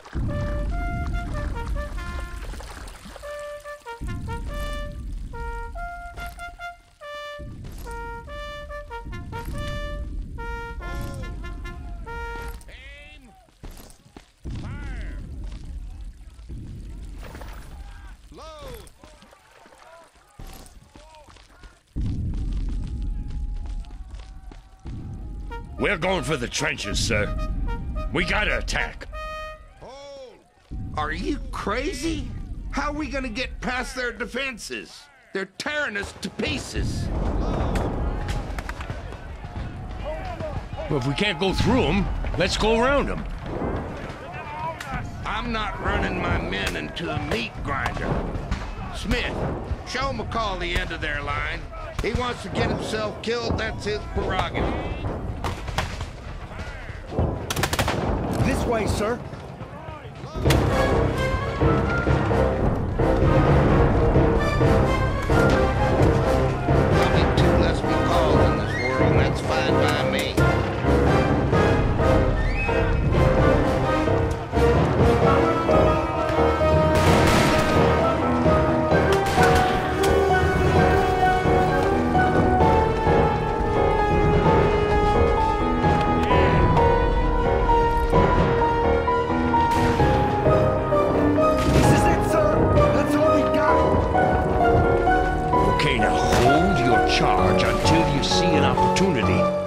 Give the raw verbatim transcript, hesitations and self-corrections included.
We're going for the trenches, sir. We gotta attack. Hold! Are you crazy? How are we gonna get past their defenses? They're tearing us to pieces. Well, if we can't go through them, let's go around them. I'm not running my men into a meat grinder. Smith, show McCall the end of their line. He wants to get himself killed, that's his prerogative. This way, sir. There'll be two less McCalls in this world, and that's fine by me. Okay, now hold your charge until you see an opportunity.